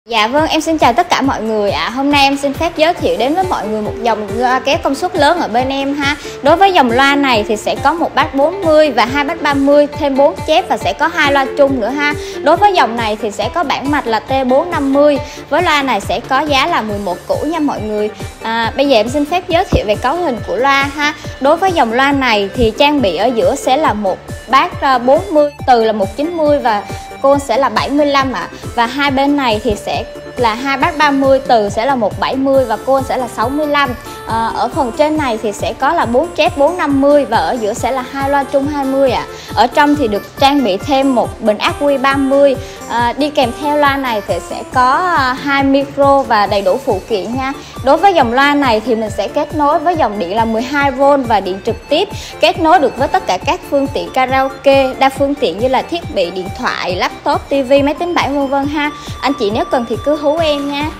Dạ vâng, em xin chào tất cả mọi người ạ. Hôm nay em xin phép giới thiệu đến với mọi người một dòng loa kéo công suất lớn ở bên em ha. Đối với dòng loa này thì sẽ có một bass 40 và hai bass 30, thêm 4 chép và sẽ có 2 loa chung nữa ha. Đối với dòng này thì sẽ có bản mạch là T450. Với loa này sẽ có giá là 11 củ nha mọi người. Bây giờ em xin phép giới thiệu về cấu hình của loa ha. Đối với dòng loa này thì trang bị ở giữa sẽ là một bass 40, từ là 190 và côn sẽ là 75 ạ. Và hai bên này thì sẽ là hai bass 30, từ sẽ là 170 và côn sẽ là 65. Ở phần trên này thì sẽ có là 4 chép 450 và ở giữa sẽ là 2 loa chung 20 ạ. Ở trong thì được trang bị thêm một bình ắc quy 30. Đi kèm theo loa này thì sẽ có 2 micro và đầy đủ phụ kiện nha. Đối với dòng loa này thì mình sẽ kết nối với dòng điện là 12V và điện trực tiếp, kết nối được với tất cả các phương tiện karaoke, đa phương tiện như là thiết bị điện thoại, laptop, tivi, máy tính bảng vân vân ha. Anh chị nếu cần thì cứ hú em nha.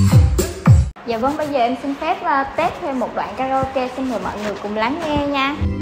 Dạ vâng, bây giờ em xin phép test thêm một đoạn karaoke, xin mời mọi người cùng lắng nghe nha.